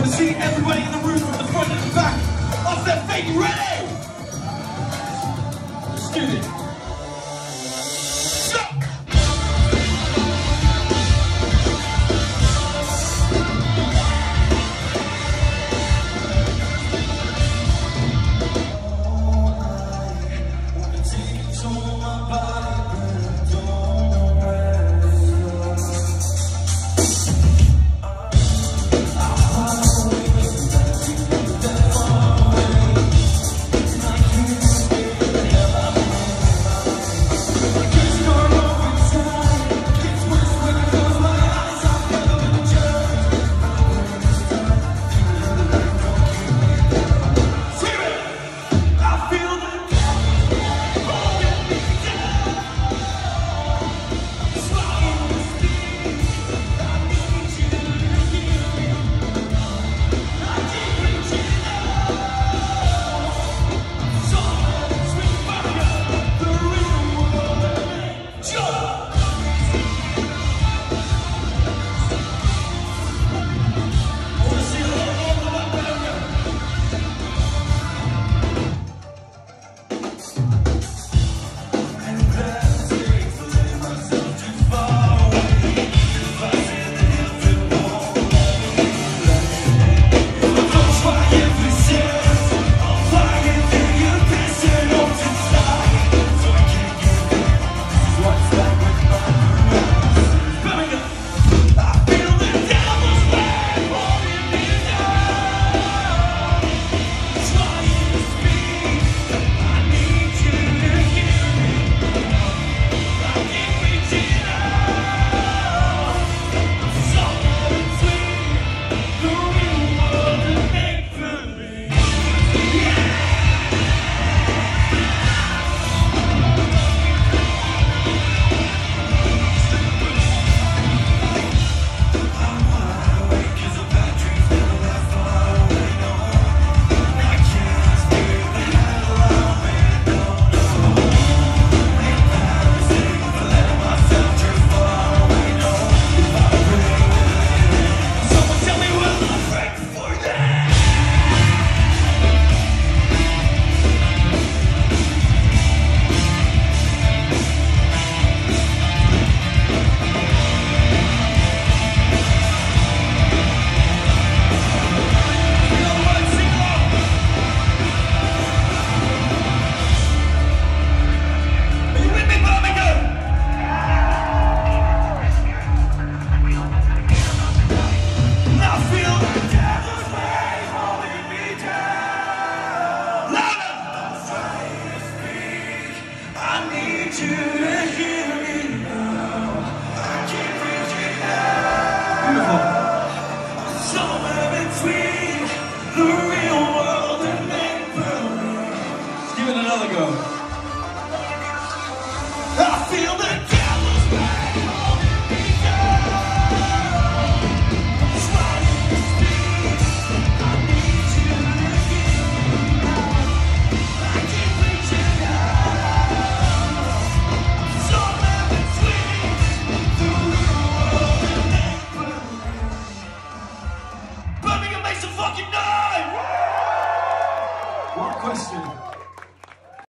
to see everybody in the room from the front and the back off their feet. Ready? Let's do this. Another go. I feel the devil's pain holding me down. Sliding the streets, I need you to hear me now. I keep reaching out. Somewhere between the real world and make-believe. Birmingham, make some fucking noise! One question.